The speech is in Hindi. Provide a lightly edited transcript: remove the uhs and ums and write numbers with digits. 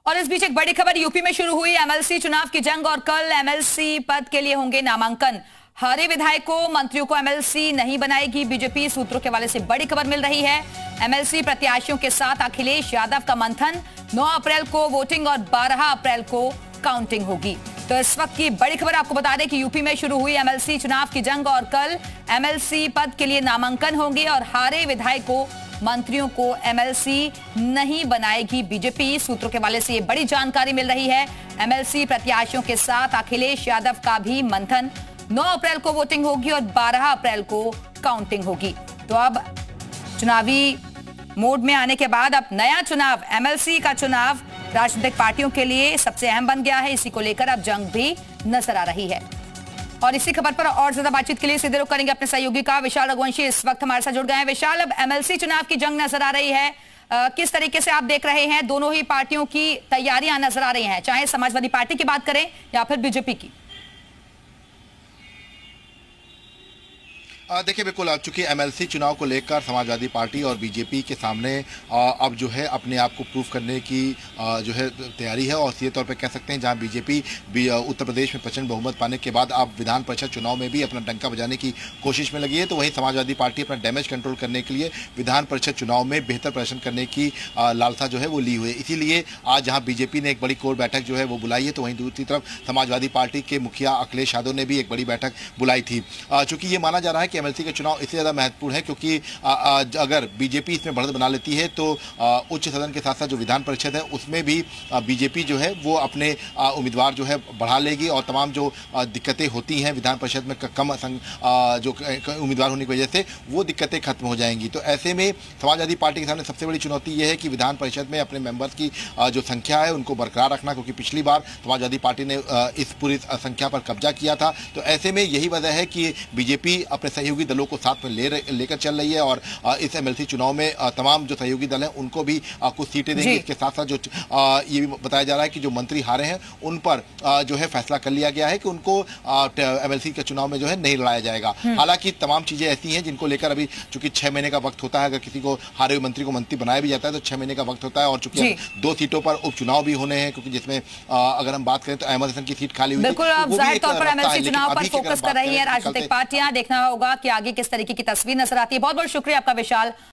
और इस बीच एक बड़ी खबर यूपी में शुरू हुई एमएलसी चुनाव की जंग और कल एमएलसी पद के लिए होंगे नामांकन। हारे विधायकों मंत्रियों को एमएलसी नहीं बनाएगी बीजेपी, सूत्रों के हवाले से बड़ी खबर मिल रही है। एमएलसी प्रत्याशियों के साथ अखिलेश यादव का मंथन, 9 अप्रैल को वोटिंग और 12 अप्रैल को काउंटिंग होगी। तो इस वक्त की बड़ी खबर आपको बता दें कि यूपी में शुरू हुई एमएलसी चुनाव की जंग और कल एमएलसी पद के लिए नामांकन होंगे और हारे विधायकों मंत्रियों को एमएलसी नहीं बनाएगी बीजेपी, सूत्रों के हवाले से ये बड़ी जानकारी मिल रही है। एमएलसी प्रत्याशियों के साथ अखिलेश यादव का भी मंथन, 9 अप्रैल को वोटिंग होगी और 12 अप्रैल को काउंटिंग होगी। तो अब चुनावी मोड में आने के बाद अब नया चुनाव, एमएलसी का चुनाव राजनीतिक पार्टियों के लिए सबसे अहम बन गया है। इसी को लेकर अब जंग भी नजर आ रही है। और इसी खबर पर और ज्यादा बातचीत के लिए सीधे रुख करेंगे अपने सहयोगी का विशाल रघुवंशी इस वक्त हमारे साथ जुड़ गए हैं। विशाल, अब एमएलसी चुनाव की जंग नजर आ रही है, किस तरीके से आप देख रहे हैं? दोनों ही पार्टियों की तैयारियां नजर आ रही हैं, चाहे समाजवादी पार्टी की बात करें या फिर बीजेपी की। देखिए, बिल्कुल चूंकि एमएलसी चुनाव को लेकर समाजवादी पार्टी और बीजेपी के सामने अब जो है अपने आप को प्रूफ करने की जो है तैयारी है। और सीधे तौर पे कह सकते हैं जहां बीजेपी उत्तर प्रदेश में प्रचंड बहुमत पाने के बाद अब विधान परिषद चुनाव में भी अपना डंका बजाने की कोशिश में लगी है, तो वहीं समाजवादी पार्टी अपना डैमेज कंट्रोल करने के लिए विधान परिषद चुनाव में बेहतर प्रदर्शन करने की लालसा जो है वो ली हुई है। इसीलिए आज जहाँ बीजेपी ने एक बड़ी कोर बैठक जो है वो बुलाई है, तो वहीं दूसरी तरफ समाजवादी पार्टी के मुखिया अखिलेश यादव ने भी एक बड़ी बैठक बुलाई थी। चूंकि ये माना जा रहा है कि एमएलसी का चुनाव इससे ज्यादा महत्वपूर्ण है क्योंकि अगर बीजेपी इसमें बढ़त बना लेती है तो उच्च सदन के साथ साथ जो विधान परिषद है उसमें भी बीजेपी जो है वो अपने उम्मीदवार जो है बढ़ा लेगी और तमाम जो दिक्कतें होती हैं विधान परिषद में कम जो उम्मीदवार होने की वजह से वो दिक्कतें खत्म हो जाएंगी। तो ऐसे में समाजवादी पार्टी के सामने सबसे बड़ी चुनौती यह है कि विधान परिषद में अपने मेंबर्स की जो संख्या है उनको बरकरार रखना, क्योंकि पिछली बार समाजवादी पार्टी ने इस पूरी संख्या पर कब्जा किया था। तो ऐसे में यही वजह है कि बीजेपी अपने सहयोगी दलों को साथ में लेकर चल रही है और इस एमएलसी चुनाव में तमाम जो सहयोगी दल हैं उनको भी कुछ सीटें देंगे। इसके साथ साथ जो ये भी बताया जा रहा है कि जो मंत्री हारे हैं उन पर जो है फैसला कर लिया गया है कि उनको एमएलसी के चुनाव में जो है नहीं लड़ाया जाएगा। हालांकि तमाम चीजें ऐसी हैं जिनको लेकर अभी चूंकि 6 महीने का वक्त होता है, अगर किसी को हारे हुए मंत्री को मंत्री बनाया भी जाता है तो 6 महीने का वक्त होता है। और चूंकि 2 सीटों पर उपचुनाव भी होने हैं, क्योंकि जिसमें अगर हम बात करें तो अहमद हसन की सीट खाली हुई है। बिल्कुल, अब जाहिर तौर पर एमएलसी चुनाव पर फोकस कर रही है राजनीतिक पार्टियां। देखना होगा कि आगे किस तरीके की तस्वीर नजर आती है। बहुत बहुत शुक्रिया आपका विशाल।